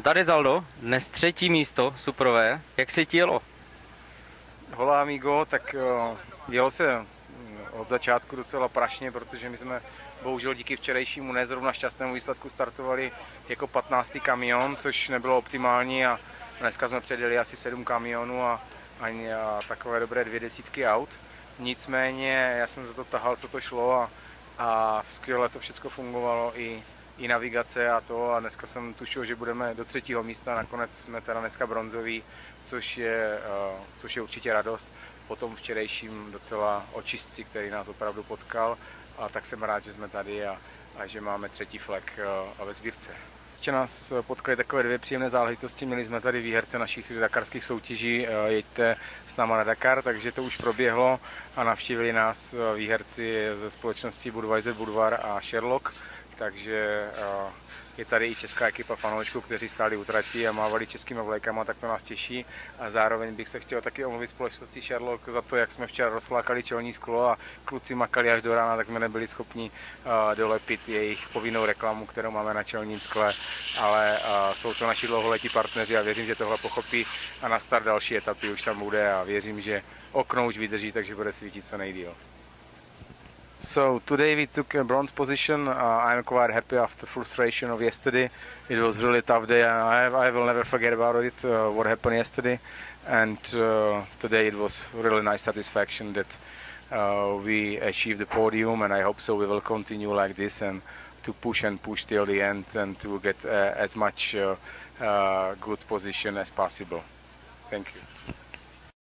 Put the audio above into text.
tady Zaldo, dnes 3. místo, superové. Jak se ti jelo? Hola amigo, tak jelo se od začátku docela prašně, protože my jsme bohužel díky včerejšímu nezrovna šťastnému výsledku startovali jako 15. kamion, což nebylo optimální a dneska jsme předjeli asi 7 kamionů a takové dobré 20 aut. Nicméně já jsem za to tahal, co to šlo a skvěle to všechno fungovalo i navigace a to a dneska jsem tušil, že budeme do 3. místa, nakonec jsme teda dneska bronzoví, což je určitě radost po tom včerejším docela očistci, který nás opravdu potkal, a tak jsem rád, že jsme tady a že máme 3. flag ve sbírce. Ještě nás potkaly takové 2 příjemné záležitosti. Měli jsme tady výherce našich dakarských soutěží Jeďte s náma na Dakar, takže to už proběhlo a navštívili nás výherci ze společnosti Budweiser Budvar a Sherlock, takže je tady i česká ekipa fanoušků, kteří stáli u trati a mávali českými vlajkama, tak to nás těší. A zároveň bych se chtěl taky omluvit společnosti Sherlock za to, jak jsme včera rozflákali čelní sklo a kluci makali až do rána, tak jsme nebyli schopni dolepit jejich povinnou reklamu, kterou máme na čelním skle, ale jsou to naši dlouholetí partneři a věřím, že tohle pochopí a na start další etapy už tam bude a věřím, že okno už vydrží, takže bude svítit co nejdýl. So today we took a bronze position. I'm quite happy after frustration of yesterday. It was really tough day and I will never forget about it, what happened yesterday. And today it was really nice satisfaction that we achieved the podium, and I hope so we will continue like this and to push and push till the end and to get as much good position as possible. Thank you.